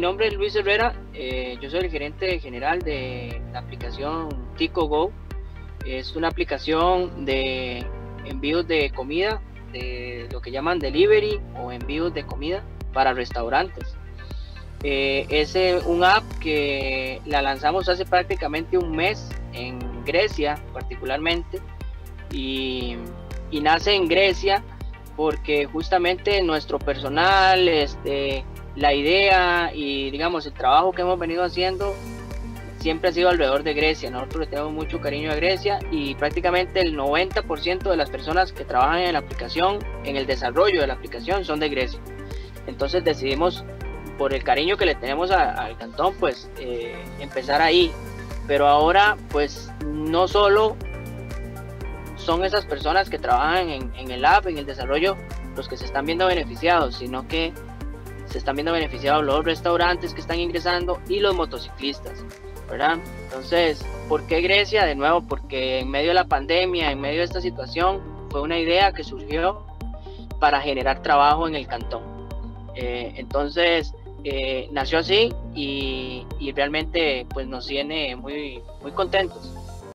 nombre es Luis Herrera, yo soy el gerente general de la aplicación Tico Go. Es una aplicación de envíos de comida, de lo que llaman delivery o envíos de comida para restaurantes. Es un app que la lanzamos hace prácticamente un mes en Grecia particularmente, y nace en Grecia porque justamente nuestro personal, la idea y digamos el trabajo que hemos venido haciendo siempre ha sido alrededor de Grecia. Nosotros le tenemos mucho cariño a Grecia y prácticamente el 90% de las personas que trabajan en la aplicación, en el desarrollo de la aplicación, son de Grecia. Entonces decidimos, por el cariño que le tenemos al cantón, pues empezar ahí. Pero ahora pues no solo son esas personas que trabajan en el app, en el desarrollo, los que se están viendo beneficiados, sino que se están viendo beneficiados los restaurantes que están ingresando y los motociclistas, ¿verdad? Entonces, ¿por qué Grecia? De nuevo, porque en medio de la pandemia, en medio de esta situación, fue una idea que surgió para generar trabajo en el cantón. Entonces, nació así y realmente pues nos tiene muy, muy contentos.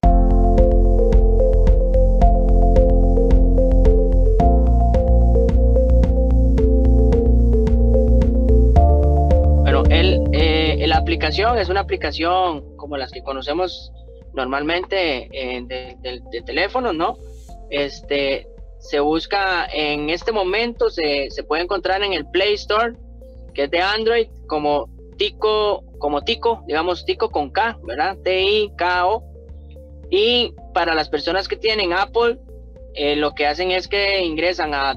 La aplicación es una aplicación como las que conocemos normalmente de teléfono, ¿no? Se busca en este momento, se puede encontrar en el Play Store, que es de Android, como Tico, digamos Tico con K, ¿verdad? T-I-K-O. Y para las personas que tienen Apple, lo que hacen es que ingresan a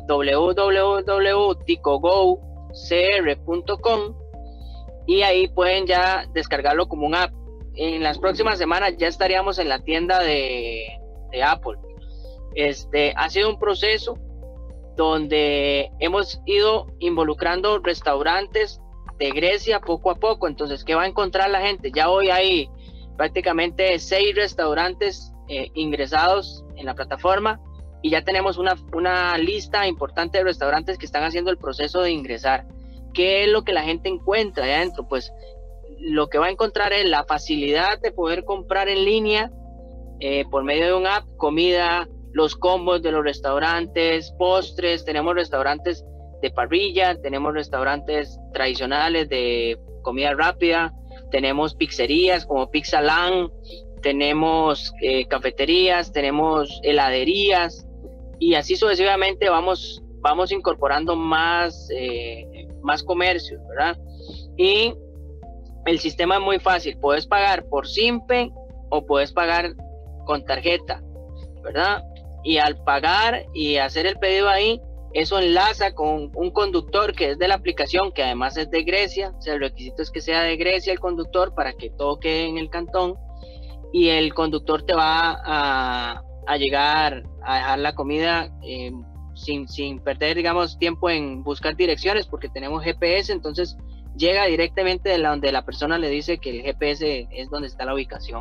www.ticogocr.com y ahí pueden ya descargarlo como un app. En las próximas semanas ya estaríamos en la tienda de Apple. Ha sido un proceso donde hemos ido involucrando restaurantes de Grecia poco a poco. Entonces, ¿qué va a encontrar la gente? Ya hoy hay prácticamente 6 restaurantes ingresados en la plataforma y ya tenemos una lista importante de restaurantes que están haciendo el proceso de ingresar. ¿Qué es lo que la gente encuentra ahí adentro? Pues lo que va a encontrar es la facilidad de poder comprar en línea por medio de un app, comida, los combos de los restaurantes, postres. Tenemos restaurantes de parrilla, tenemos restaurantes tradicionales de comida rápida, tenemos pizzerías como Pizzaland, tenemos cafeterías, tenemos heladerías y así sucesivamente vamos incorporando más comercios, ¿verdad? Y el sistema es muy fácil, puedes pagar por Simpe o puedes pagar con tarjeta, ¿verdad? Y al pagar y hacer el pedido ahí, eso enlaza con un conductor que es de la aplicación, que además es de Grecia. O sea, el requisito es que sea de Grecia el conductor para que todo quede en el cantón, y el conductor te va a llegar a dejar la comida sin perder, digamos, tiempo en buscar direcciones, porque tenemos GPS. Entonces llega directamente de donde la persona le dice que el GPS es donde está la ubicación.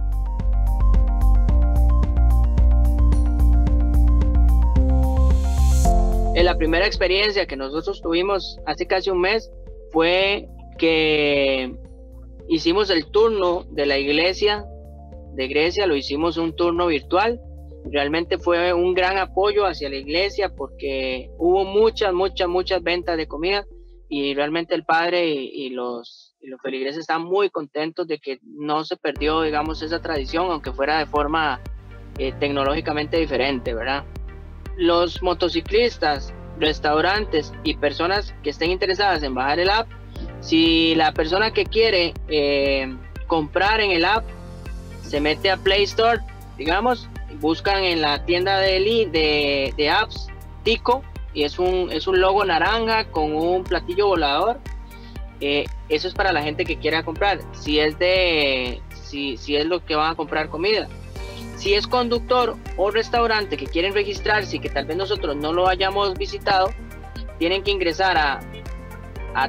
La primera experiencia que nosotros tuvimos hace casi un mes fue que hicimos el turno de la iglesia de Grecia, lo hicimos un turno virtual. Realmente fue un gran apoyo hacia la iglesia porque hubo muchas ventas de comida, y realmente el padre y los feligreses están muy contentos de que no se perdió, digamos, esa tradición, aunque fuera de forma tecnológicamente diferente, ¿verdad? Los motociclistas, restaurantes y personas que estén interesadas en bajar el app, si la persona que quiere comprar en el app se mete a Play Store, digamos, buscan en la tienda de apps Tico, y es un logo naranja con un platillo volador. Eso es para la gente que quiera comprar, si es lo que van a comprar comida. Si es conductor o restaurante que quieren registrarse y que tal vez nosotros no lo hayamos visitado, tienen que ingresar a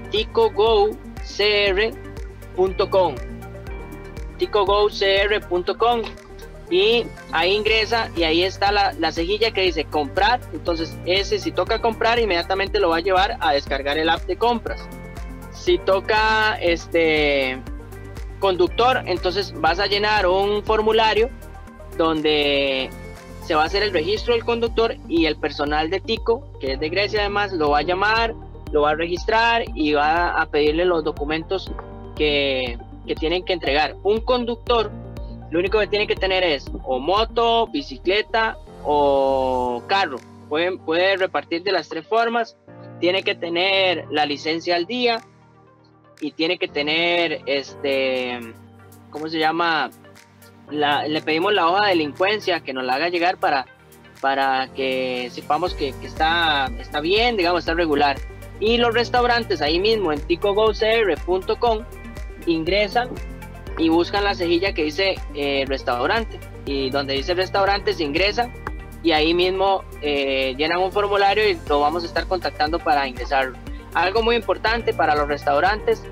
ticogocr.com, ticogocr.com, y ahí ingresa y ahí está la cejilla que dice comprar. Entonces si toca comprar, inmediatamente lo va a llevar a descargar el app de compras. Si toca conductor, entonces vas a llenar un formulario donde se va a hacer el registro del conductor y el personal de Tico, que es de Grecia además, lo va a llamar, lo va a registrar y va a pedirle los documentos que tienen que entregar. Un conductor lo único que tiene que tener es o moto, bicicleta o carro. Puede repartir de las tres formas. Tiene que tener la licencia al día y tiene que tener ¿cómo se llama? Le pedimos la hoja de delincuencia que nos la haga llegar para que sepamos que está bien, digamos, está regular. Y los restaurantes ahí mismo en ticogocr.com ingresan y buscan la cejilla que dice restaurante, y donde dice restaurante se ingresan y ahí mismo llenan un formulario y lo vamos a estar contactando para ingresarlo. Algo muy importante para los restaurantes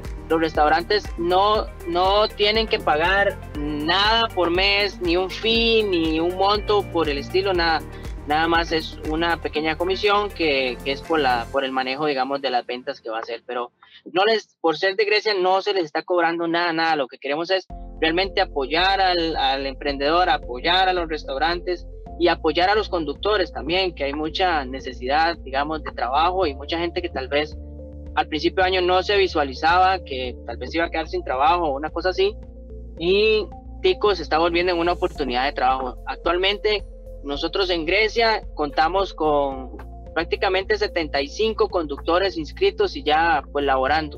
no tienen que pagar nada por mes, ni un fee, ni un monto por el estilo, nada más es una pequeña comisión que es por el manejo, digamos, de las ventas que va a hacer, pero por ser de Grecia no se les está cobrando nada, lo que queremos es realmente apoyar al emprendedor, apoyar a los restaurantes y apoyar a los conductores también, que hay mucha necesidad, digamos, de trabajo y mucha gente que tal vez al principio de año no se visualizaba que tal vez iba a quedar sin trabajo o una cosa así, y Tico se está volviendo en una oportunidad de trabajo. Actualmente nosotros en Grecia contamos con prácticamente 75 conductores inscritos y ya pues laborando.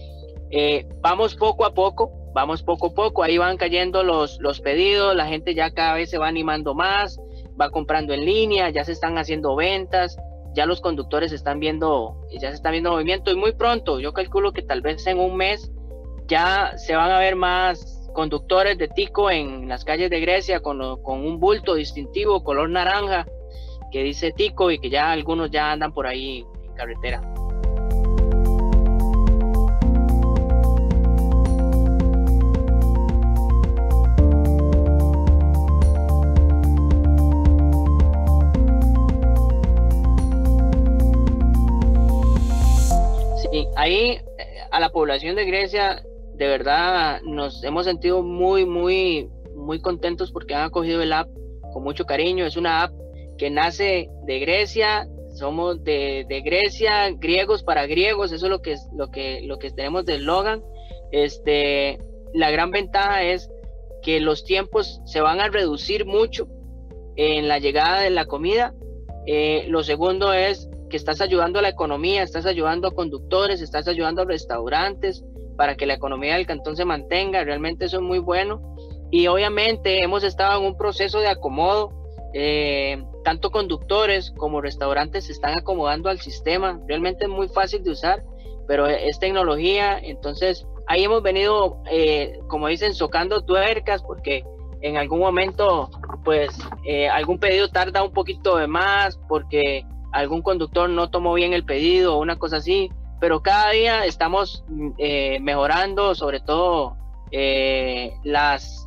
Vamos poco a poco, ahí van cayendo los pedidos, la gente ya cada vez se va animando más, va comprando en línea, ya se están haciendo ventas, ya los conductores ya se está viendo movimiento, y muy pronto, yo calculo que tal vez en un mes ya se van a ver más conductores de Tico en las calles de Grecia con un bulto distintivo color naranja que dice Tico, y que ya algunos ya andan por ahí en carretera. Sí, ahí a la población de Grecia de verdad nos hemos sentido muy contentos porque han acogido el app con mucho cariño. Es una app que nace de Grecia, somos de Grecia, griegos para griegos, eso es lo que tenemos de eslogan. La gran ventaja es que los tiempos se van a reducir mucho en la llegada de la comida. Lo segundo es que estás ayudando a la economía, estás ayudando a conductores, estás ayudando a restaurantes para que la economía del cantón se mantenga. Realmente eso es muy bueno, y obviamente hemos estado en un proceso de acomodo. Tanto conductores como restaurantes se están acomodando al sistema. Realmente es muy fácil de usar, pero es tecnología. Entonces ahí hemos venido, como dicen, socando tuercas, porque en algún momento pues algún pedido tarda un poquito de más porque algún conductor no tomó bien el pedido o una cosa así, pero cada día estamos mejorando, sobre todo las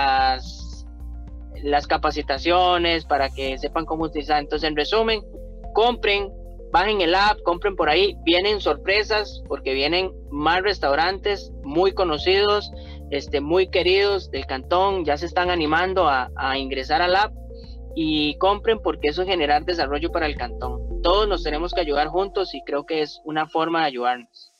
capacitaciones para que sepan cómo utilizar. Entonces, en resumen, compren, bajen el app, compren por ahí. Vienen sorpresas porque vienen más restaurantes muy conocidos, muy queridos del cantón, ya se están animando a ingresar al app, y compren porque eso es generar desarrollo para el cantón. Todos nos tenemos que ayudar juntos y creo que es una forma de ayudarnos.